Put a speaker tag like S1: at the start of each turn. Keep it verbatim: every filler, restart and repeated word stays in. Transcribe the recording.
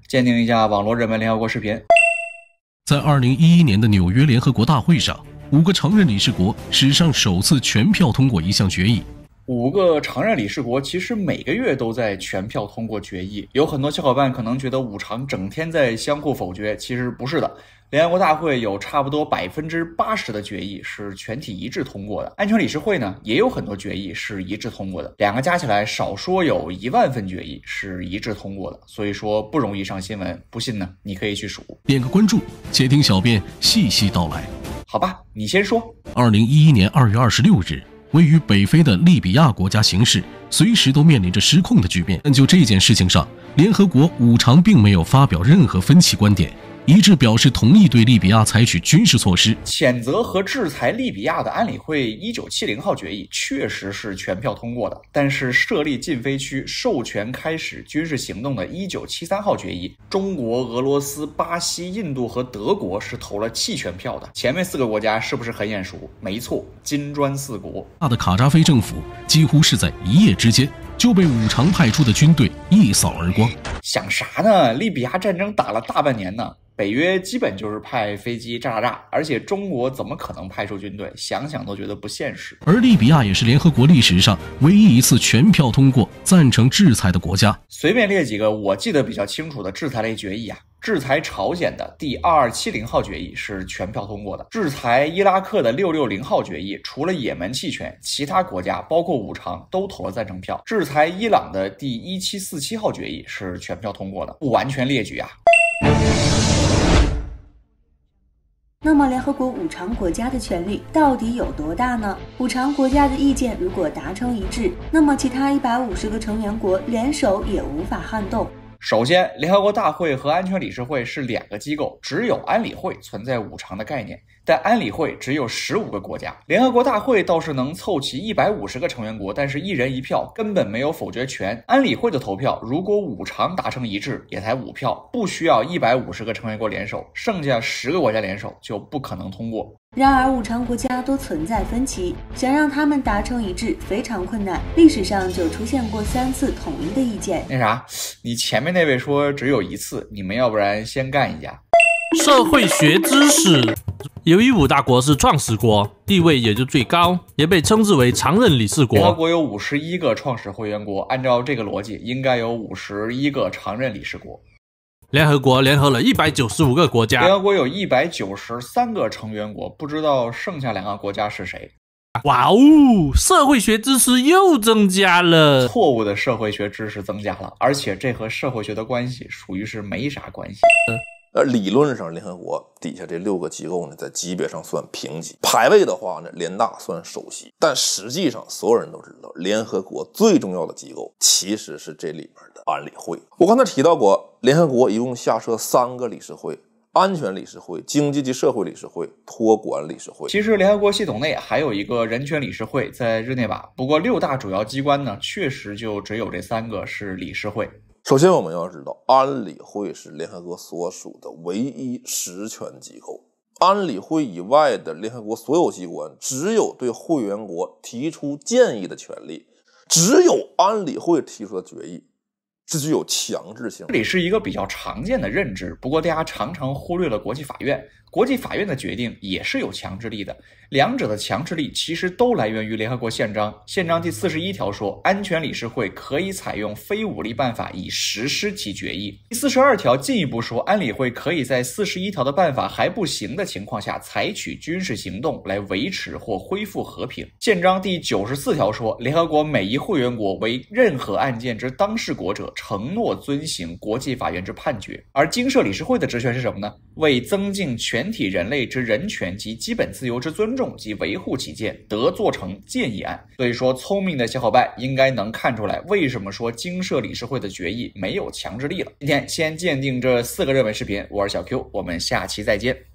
S1: 鉴定一下网络热门联合国视频。
S2: 在二零一一年的纽约联合国大会上，五个常任理事国史上首次全票通过一项决议。
S1: 五个常任理事国其实每个月都在全票通过决议，有很多小伙伴可能觉得五常整天在相互否决，其实不是的。联合国大会有差不多百分之八十的决议是全体一致通过的，安全理事会呢也有很多决议是一致通过的，两个加起来少说有一万份决议是一致通过的，所以说不容易上新闻，不信呢你可以去数。
S2: 点个关注，且听小编细细道来。
S1: 好吧，你先说。
S2: 二零一一年二月二十六日。位于北非的利比亚国家形势随时都面临着失控的局面，但就这件事情上，联合国五常并没有发表任何分歧观点，一致表示同意对利比亚采取军事措施。
S1: 谴责和制裁利比亚的安理会一九七零号决议确实是全票通过的，但是设立禁飞区、授权开始军事行动的一九七三号决议，中国、俄罗斯、巴西、印度和德国是投了弃权票的。前面四个国家是不是很眼熟？没错，金砖四国。
S2: 大的卡扎菲政府几乎是在一夜之间就被五常派出的军队一扫而光。
S1: 想啥呢？利比亚战争打了大半年呢，北约基本就是派飞机炸炸炸，而且中国怎么可能派出军队？想想都觉得不现实。
S2: 而利比亚也是联合国历史上唯一一次全票通过赞成制裁的国家。
S1: 随便列几个我记得比较清楚的制裁类决议啊。制裁朝鲜的第二二七零号决议是全票通过的，制裁伊拉克的六六零号决议，除了也门弃权，其他国家包括五常都投了赞成票。制裁伊朗的第一七四七号决议是全票通过的，不完全列举啊。
S3: 那么联合国五常国家的权力到底有多大呢？五常国家的意见如果达成一致，那么其他一百五十个成员国联手也无法撼动。
S1: 首先，联合国大会和安全理事会是两个机构，只有安理会存在五常的概念，但安理会只有十五个国家，联合国大会倒是能凑齐一百五十个成员国，但是一人一票，根本没有否决权。安理会的投票，如果五常达成一致，也才五票，不需要一百五十个成员国联手，剩下十个国家联手就不可能通过。
S3: 然而五常国家都存在分歧，想让他们达成一致非常困难，历史上就出现过三次统一的意见。
S1: 那啥，你前面那位说只有一次，你们要不然先干一架。
S4: 社会学知识，由于五大国是创始国，地位也就最高，也被称之为常任理事国。
S1: 联合国有五十一个创始会员国，按照这个逻辑，应该有五十一个常任理事国。
S4: 联合国联合了一百九十五个国家，
S1: 联合国有一百九十三个成员国，不知道剩下两个国家是谁。
S4: 哇哦，社会学知识又增加了。
S1: 错误的社会学知识增加了，而且这和社会学的关系属于是没啥关系。
S5: 呃，理论上联合国底下这六个机构呢，在级别上算平级，排位的话呢，联大算首席。但实际上，所有人都知道，联合国最重要的机构其实是这里面的安理会。我刚才提到过，联合国一共下设三个理事会。安全理事会、经济及社会理事会、托管理事会。
S1: 其实联合国系统内还有一个人权理事会在日内瓦，不过六大主要机关呢，确实就只有这三个是理事会。
S5: 首先我们要知道，安理会是联合国所属的唯一实权机构。安理会以外的联合国所有机关只有对会员国提出建议的权利，只有安理会提出的决议是具有强制性。
S1: 这里是一个比较常见的认知，不过大家常常忽略了国际法院。国际法院的决定也是有强制力的，两者的强制力其实都来源于联合国宪章。宪章第四十一条说，安全理事会可以采用非武力办法以实施其决议。第四十二条进一步说，安理会可以在四十一条的办法还不行的情况下，采取军事行动来维持或恢复和平。宪章第九十四条说，联合国每一会员国为任何案件之当事国者，承诺遵行国际法院之判决。而经社理事会的职权是什么呢？为增进全体人类之人权及基本自由之尊重及维护起见，得做成建议案。所以说，聪明的小伙伴应该能看出来，为什么说经社理事会的决议没有强制力了。今天先鉴定这四个热门视频，我是小 Q，我们下期再见。